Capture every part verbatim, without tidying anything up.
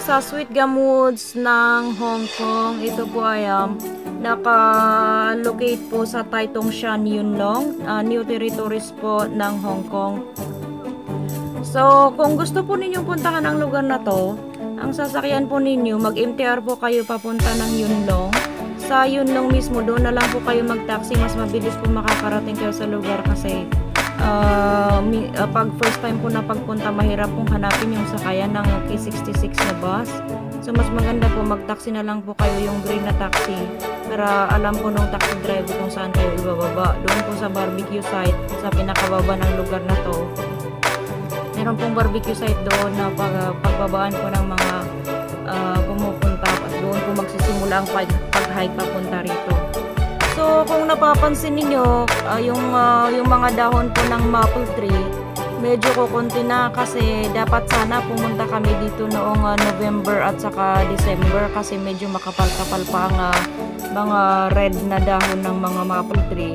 sa Sweetgum Woods ng Hong Kong. Ito po ay um, naka-locate po sa Tai Tong Shan Rd, uh, new territories po ng Hong Kong. So, kung gusto po ninyong puntahan ang lugar na to, ang sasakyan po ninyo, mag-M T R po kayo papunta ng Yuen. Sa Yuen mismo, doon na lang po kayo mag-taxi. Mas mabilis po makakarating kayo sa lugar kasi Uh, uh, pag first time po na pagpunta, mahirap pong hanapin yung sakayan ng K sixty-six na bus. So mas maganda po mag-taxi na lang po kayo, yung green na taxi, para alam po nung taxi driver kung saan kayo ibababa. Doon po sa barbecue site, sa pinakababa ng lugar na to, meron pong barbecue site doon na pag, pagbabaan po ng mga uh, pumupunta, at doon po magsisimula ang pag-hike papunta rito. So, kung napapansin niyo, uh, yung, uh, yung mga dahon po ng maple tree, medyo kukunti na kasi dapat sana pumunta kami dito noong uh, November at saka December kasi medyo makapal-kapal pa ang uh, mga red na dahon ng mga maple tree.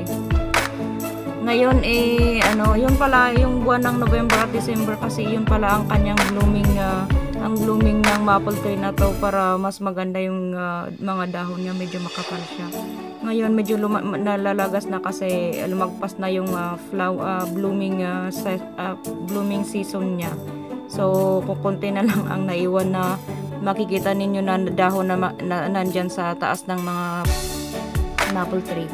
Ngayon, eh, ano, yun pala, yung buwan ng November at December kasi yun pala ang kanyang blooming, uh, ang blooming ng maple tree na to para mas maganda yung uh, mga dahon niya, medyo makapal siya. Ngayon medyo nalalagas na kasi lumagpas na yung uh, flower uh, blooming uh, uh, blooming season niya. So kukunti na lang ang naiwan na makikita ninyo na dahon na, na nandyan sa taas ng mga maple tree.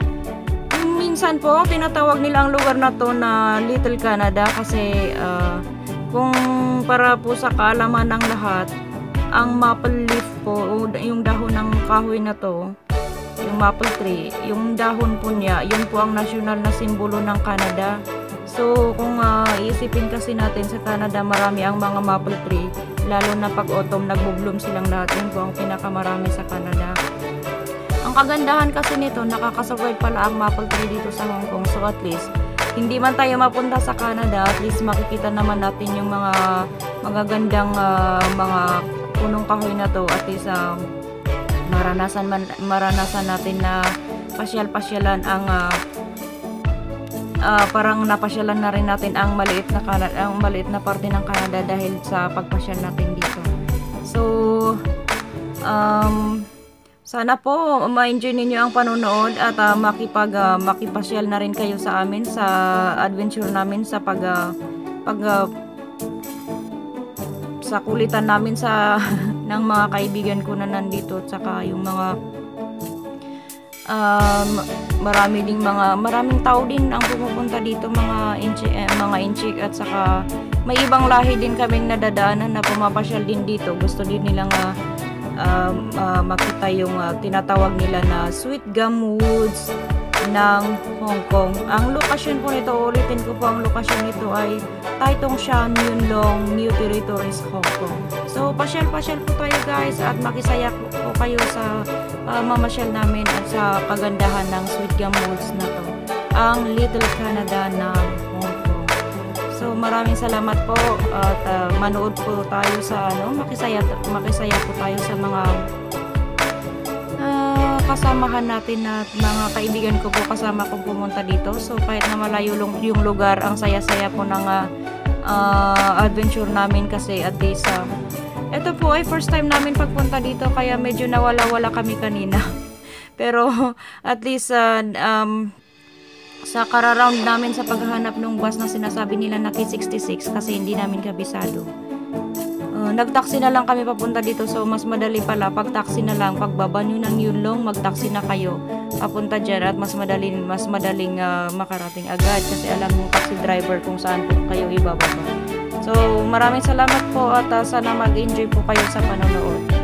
Minsan po tinatawag nila ang lugar na to na Little Canada kasi uh, kung para po sa kaalaman ng lahat, ang maple leaf po, yung dahon ng kahoy na to, yung maple tree, yung dahon po niya, yun po ang national na simbolo ng Canada. So, kung uh, iisipin kasi natin sa Canada, marami ang mga maple tree, lalo na pag autumn, nagbo-bloom silang lahat. Yun po ang pinakamarami sa Canada. Ang kagandahan kasi nito, nakakasurvive pala ang maple tree dito sa Hong Kong. So, at least, hindi man tayo mapunta sa Canada, at least makikita naman natin yung mga magagandang uh, mga punong kahoy na to. At least, uh, maranasan man, maranasan natin na pasyal-pasyalan ang uh, uh, parang napasyalan na rin natin ang maliit na Canada, ang maliit na parte ng Canada dahil sa pagpasyal natin dito. So um, sana po ma-enjoy ninyo ang panonood at uh, makipag uh, makipasyal na rin kayo sa amin sa adventure namin sa pag uh, pag uh, sa kulitan namin sa ng mga kaibigan ko na nandito, at saka yung mga um, marami ding mga maraming tao din ang pumupunta dito, mga inchi, eh, mga inchik, at saka may ibang lahi din kaming nadadaanan na pumapasyal din dito. Gusto din nilang uh, uh, uh, makita yung uh, tinatawag nila na Sweetgum Woods ng Hong Kong. Ang lokasyon po nito, ulitin ko po, ang lokasyon nito ay Tai Tong Shan Rd, new territories, Hong Kong. So pasyal-pasyal po tayo guys at makisaya po, po kayo sa uh, mamasyal namin at sa kagandahan ng Sweetgum Woods na to, ang Little Canada ng Hong Kong. So maraming salamat po at uh, manood po tayo sa ano, makisaya, makisaya po tayo sa mga kasamahan natin na mga kaibigan ko po, kasama kong pumunta dito. So kahit na malayo yung lugar, ang saya-saya po ng uh, uh, adventure namin kasi at least uh, ito po ay first time namin pagpunta dito kaya medyo nawala-wala kami kanina. Pero at least uh, um, sa kararound namin sa paghahanap ng bus na sinasabi nila na K sixty-six kasi hindi namin kabisado. Uh, nag-taxi na lang kami papunta dito, so mas madali pala pag taxi na lang, pagbaba nyo ng Yuen, mag-taxi na kayo papunta dyan at mas madaling, mas madaling uh, makarating agad kasi alam ng taxi driver kung saan po kayo ibababa. So maraming salamat po at uh, sana mag-enjoy po kayo sa panonood.